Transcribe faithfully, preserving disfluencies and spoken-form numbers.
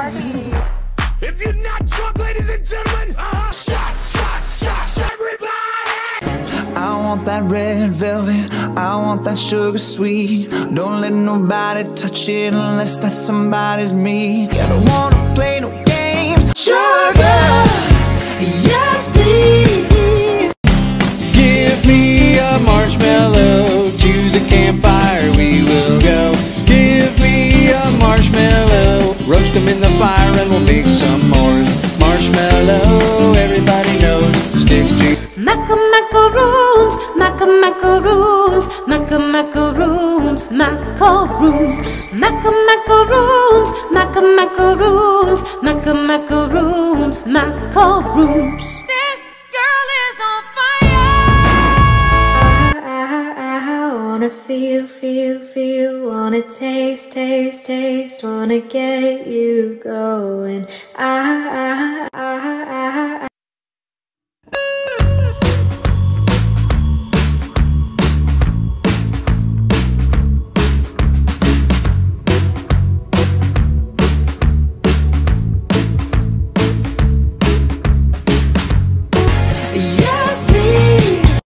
party. If you're not drunk, ladies and gentlemen, uh, shots, shots, shots, everybody! I want that red velvet, I want that sugar sweet. Don't let nobody touch it unless that somebody's me. I don't wanna play no games. Sugar, yes please. Give me a marshmallow, to the campfire we will go. Give me a marshmallow, roast them in the fire and we'll make some more. Marshmallow, everybody knows, sticks to Maca macaroons, maca macaroons, maca macaroons, macaroons, maca macaroons, maca macaroons, maca macaroons, macaroons. This girl is on fire. I, I, I wanna feel, feel, feel, wanna taste, taste, taste, wanna get you going. I, I, I